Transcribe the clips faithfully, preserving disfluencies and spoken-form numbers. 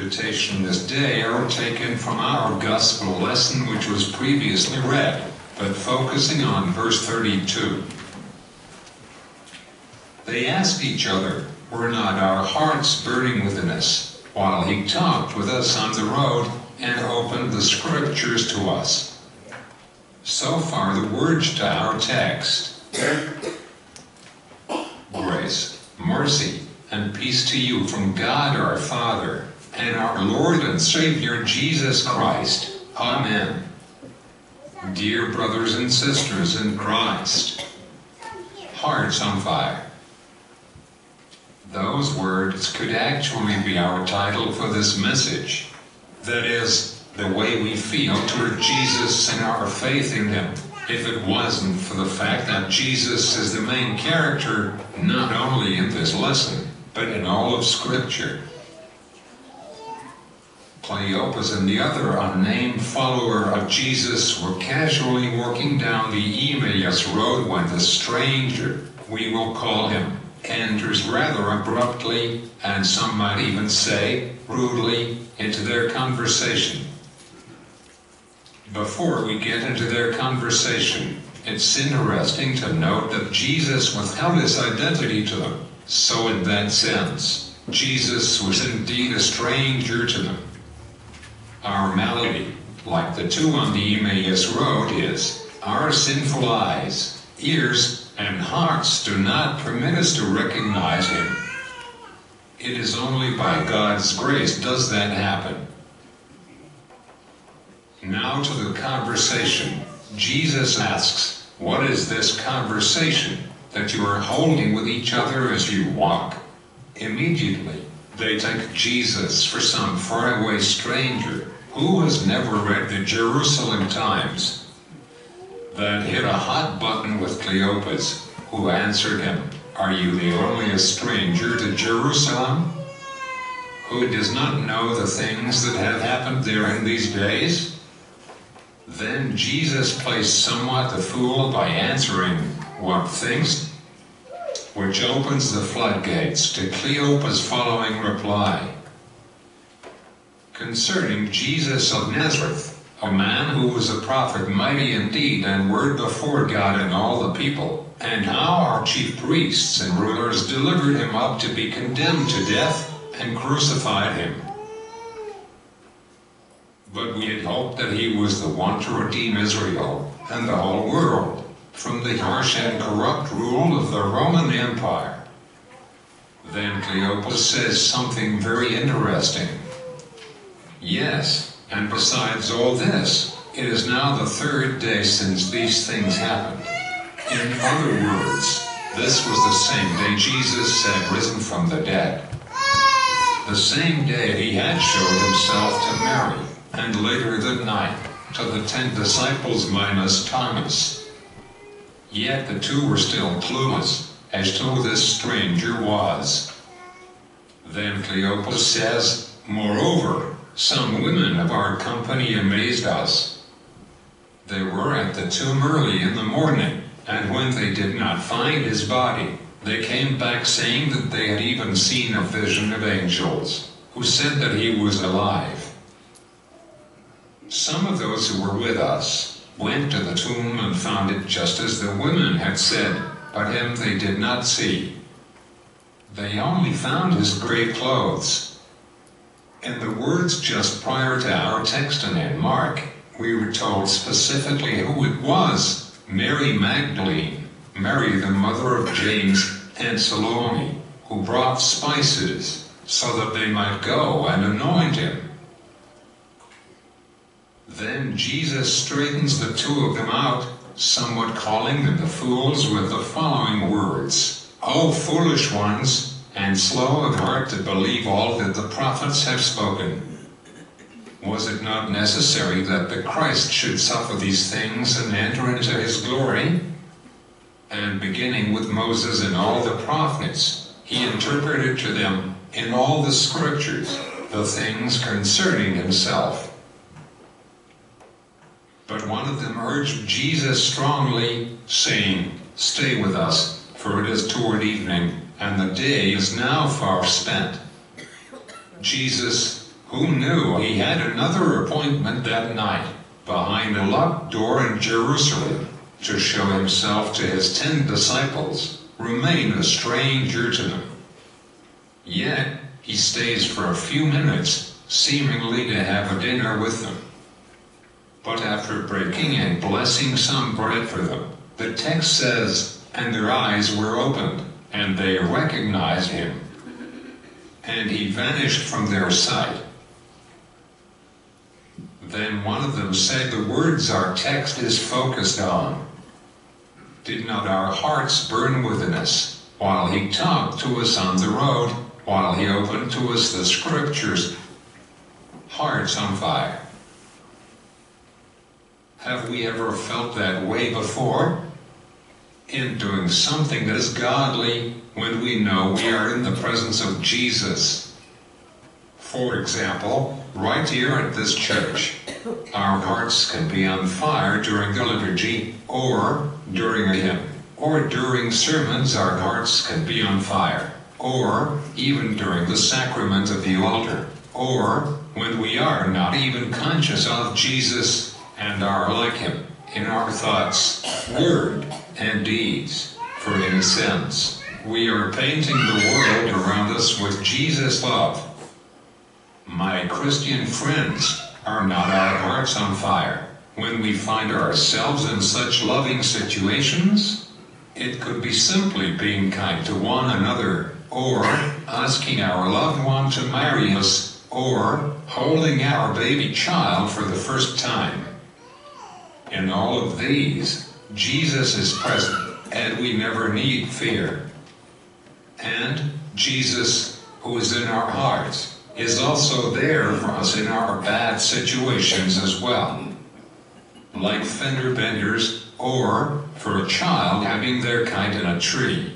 meditation this day are taken from our gospel lesson which was previously read, but focusing on verse thirty-two. They asked each other, "Were not our hearts burning within us, while he talked with us on the road and opened the scriptures to us?" So far the words to our text. Grace, mercy, and peace to you from God our Father, and our Lord and Savior Jesus Christ. Amen. Dear brothers and sisters in Christ, hearts on fire. Those words could actually be our title for this message. That is, the way we feel toward Jesus and our faith in Him, if it wasn't for the fact that Jesus is the main character, not only in this lesson, but in all of Scripture. Cleopas and the other unnamed follower of Jesus were casually walking down the Emmaus road when the stranger, we will call him, enters rather abruptly, and some might even say, rudely, into their conversation. Before we get into their conversation, it's interesting to note that Jesus withheld his identity to them. So in that sense, Jesus was indeed a stranger to them. Our malady, like the two on the Emmaus road, is our sinful eyes, ears, and hearts do not permit us to recognize Him. It is only by God's grace does that happen. Now to the conversation. Jesus asks, "What is this conversation that you are holding with each other as you walk?" Immediately, they take Jesus for some faraway stranger who has never read the Jerusalem Times. That hit a hot button with Cleopas, who answered him, "Are you the only stranger to Jerusalem, who does not know the things that have happened there in these days?" Then Jesus plays somewhat the fool by answering, "What things?" which opens the floodgates to Cleopas' following reply. Concerning Jesus of Nazareth, a man who was a prophet mighty in deed and word before God and all the people, and how our chief priests and rulers delivered him up to be condemned to death and crucified him. But we had hoped that he was the one to redeem Israel and the whole world from the harsh and corrupt rule of the Roman Empire. Then Cleopas says something very interesting. Yes, and besides all this, it is now the third day since these things happened. In other words, this was the same day Jesus had risen from the dead. The same day he had showed himself to Mary, and later that night, to the ten disciples minus Thomas. Yet the two were still clueless as to who this stranger was. Then Cleopas says, "Moreover, some women of our company amazed us. They were at the tomb early in the morning, and when they did not find his body, they came back saying that they had even seen a vision of angels, who said that he was alive." Some of those who were with us went to the tomb and found it just as the women had said, but him they did not see. They only found his grave clothes. In the words just prior to our text and in Mark, we were told specifically who it was: Mary Magdalene, Mary the mother of James, and Salome, who brought spices so that they might go and anoint him. Then Jesus straightens the two of them out, somewhat calling them the fools with the following words: "O foolish ones, and slow of heart to believe all that the prophets have spoken. Was it not necessary that the Christ should suffer these things and enter into his glory?" And beginning with Moses and all the prophets, he interpreted to them in all the scriptures the things concerning himself. But one of them urged Jesus strongly, saying, "Stay with us, for it is toward evening, and the day is now far spent." Jesus, who knew he had another appointment that night, behind a locked door in Jerusalem, to show himself to his ten disciples, remained a stranger to them. Yet he stays for a few minutes, seemingly to have a dinner with them. But after breaking and blessing some bread for them, the text says, and their eyes were opened, and they recognized him. And he vanished from their sight. Then one of them said, the words our text is focused on. Did not our hearts burn within us, while he talked to us on the road, while he opened to us the scriptures? Hearts on fire. Have we ever felt that way before? In doing something that is godly, when we know we are in the presence of Jesus. For example, right here at this church, our hearts can be on fire during the liturgy, or during a hymn, or during sermons our hearts can be on fire, or even during the sacrament of the altar, or when we are not even conscious of Jesus and are like him in our thoughts, word, and deeds. For in a sense, we are painting the world around us with Jesus' love. My Christian friends, are not our hearts on fire when we find ourselves in such loving situations? It could be simply being kind to one another, or asking our loved one to marry us, or holding our baby child for the first time. In all of these, Jesus is present, and we never need fear. And Jesus, who is in our hearts, is also there for us in our bad situations as well. Like fender benders, or for a child having their kite in a tree.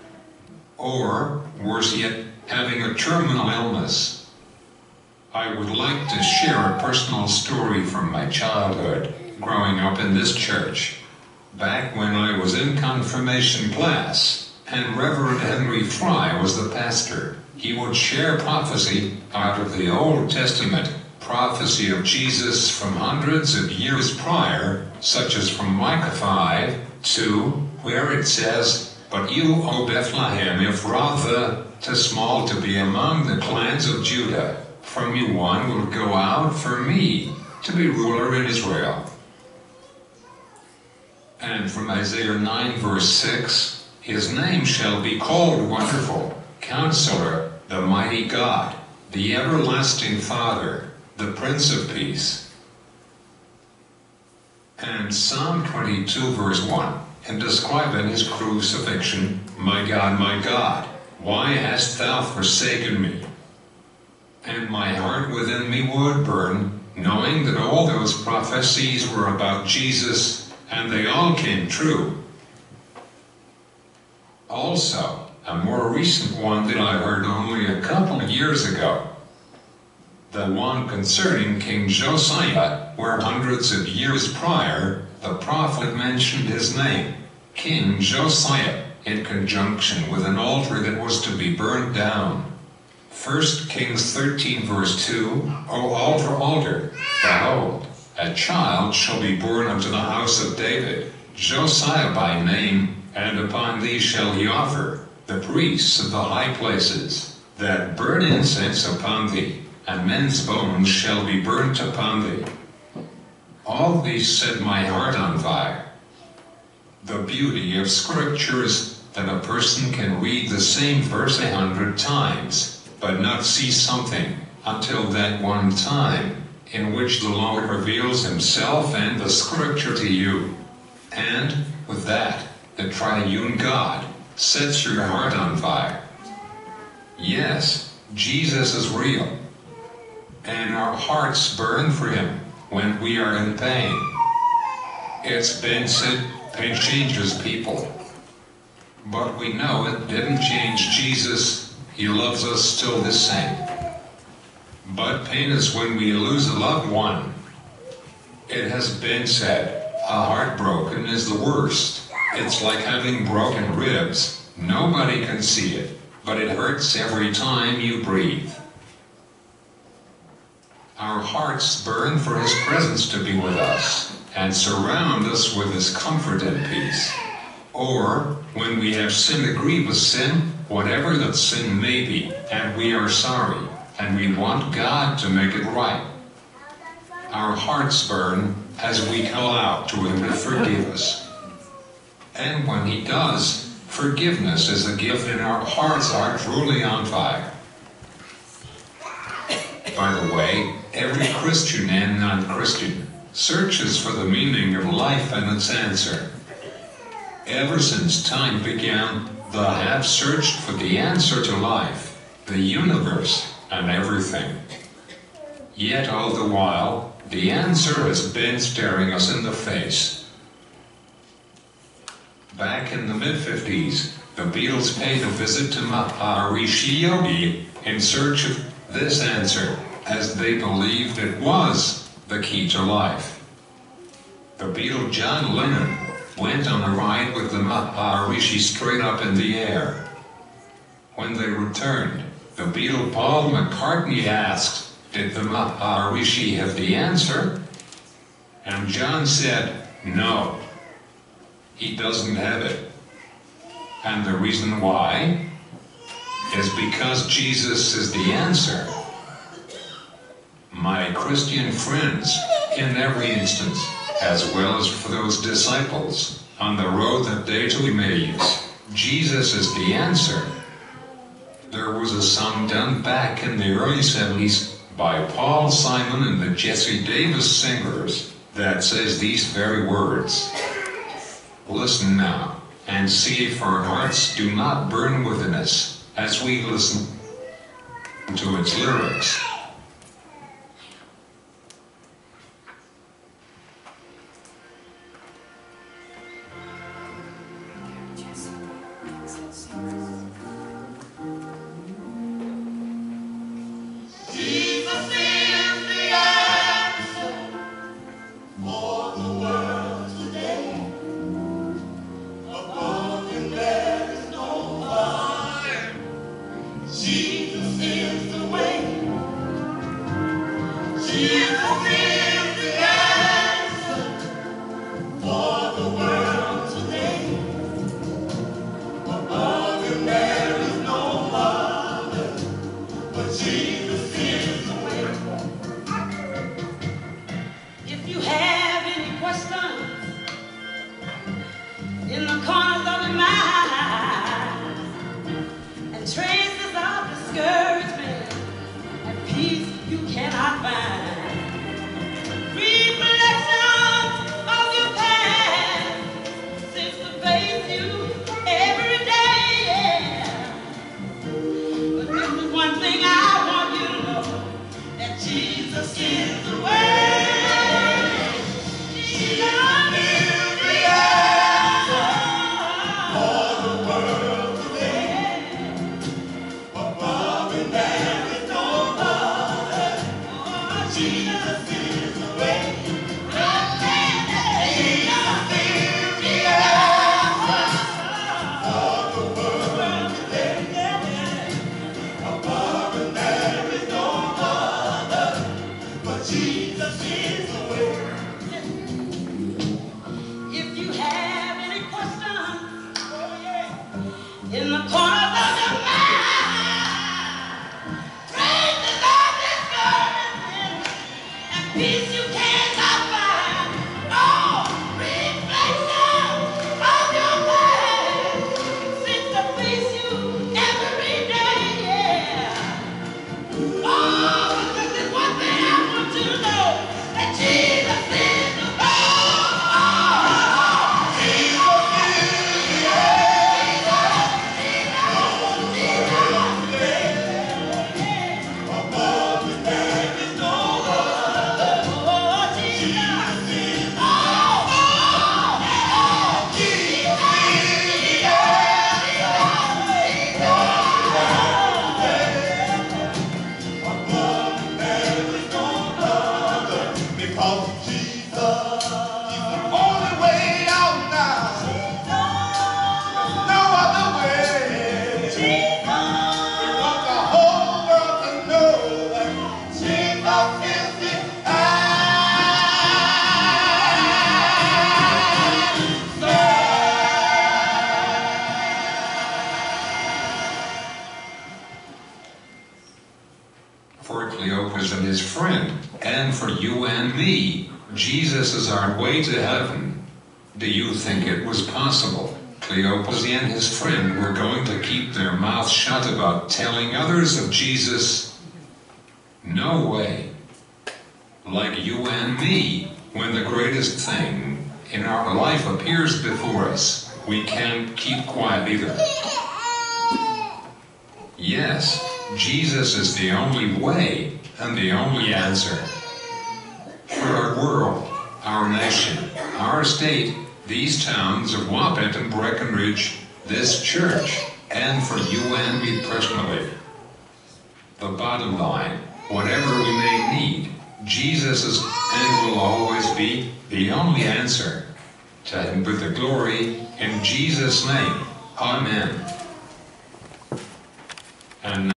Or, worse yet, having a terminal illness. I would like to share a personal story from my childhood, growing up in this church. Back when I was in confirmation class, and Reverend Henry Fry was the pastor, he would share prophecy out of the Old Testament, prophecy of Jesus from hundreds of years prior, such as from Micah five, two, where it says, But you, O Bethlehem, Ephrathah, too small to be among the clans of Judah, from you one will go out for me, to be ruler in Israel. And from Isaiah nine verse six, his name shall be called Wonderful, Counselor, the Mighty God, the Everlasting Father, the Prince of Peace. And Psalm twenty-two verse one, in describing his crucifixion, My God, my God, why hast thou forsaken me? And my heart within me would burn, knowing that all those prophecies were about Jesus, and they all came true. Also, a more recent one that I heard only a couple of years ago. The one concerning King Josiah, where hundreds of years prior, the prophet mentioned his name, King Josiah, in conjunction with an altar that was to be burned down. First Kings thirteen verse two, O altar, altar, behold, a child shall be born unto the house of David, Josiah by name, and upon thee shall he offer the priests of the high places, that burn incense upon thee, and men's bones shall be burnt upon thee. All these set my heart on fire. The beauty of scriptures, that a person can read the same verse a hundred times, but not see something, until that one time, in which the Lord reveals himself and the scripture to you. And, with that, the triune God sets your heart on fire. Yes, Jesus is real, and our hearts burn for him when we are in pain. It's been said pain changes people, but we know it didn't change Jesus. He loves us still the same. But pain is when we lose a loved one. It has been said, a heart broken is the worst. It's like having broken ribs. Nobody can see it, but it hurts every time you breathe. Our hearts burn for His presence to be with us and surround us with His comfort and peace. Or, when we have sinned a grievous sin, whatever that sin may be, and we are sorry, and we want God to make it right, our hearts burn as we call out to Him to forgive us. And when He does, forgiveness is a gift and our hearts are truly on fire. By the way, every Christian and non-Christian searches for the meaning of life and its answer. Ever since time began, they have searched for the answer to life, the universe, and everything. Yet all the while, the answer has been staring us in the face. Back in the mid fifties, the Beatles paid a visit to Maharishi Yogi in search of this answer, as they believed it was the key to life. The Beatle John Lennon went on a ride with the Maharishi straight up in the air. When they returned, the Beatle Paul McCartney asked, "Did the Maharishi have the answer?" And John said, "No, he doesn't have it." And the reason why is because Jesus is the answer. My Christian friends, in every instance, as well as for those disciples on the road that day to Emmaus, Jesus is the answer. There was a song done back in the early seventies by Paul Simon and the Jessy Singers that says these very words. Listen now, and see if our hearts do not burn within us as we listen to its lyrics. Jesus is for Cleopas and his friend, and for you and me. Jesus is our way to heaven. Do you think it was possible Cleopas and his friend were going to keep their mouths shut about telling others of Jesus? No way. Like you and me, when the greatest thing in our life appears before us, we can't keep quiet either. Yes, Jesus is the only way and the only answer. For our world, our nation, our state, these towns of Wapit and Breckenridge, this church, and for you and me personally. The bottom line, whatever we may need, Jesus is and will always be the only answer. To him be the glory, in Jesus' name. Amen. And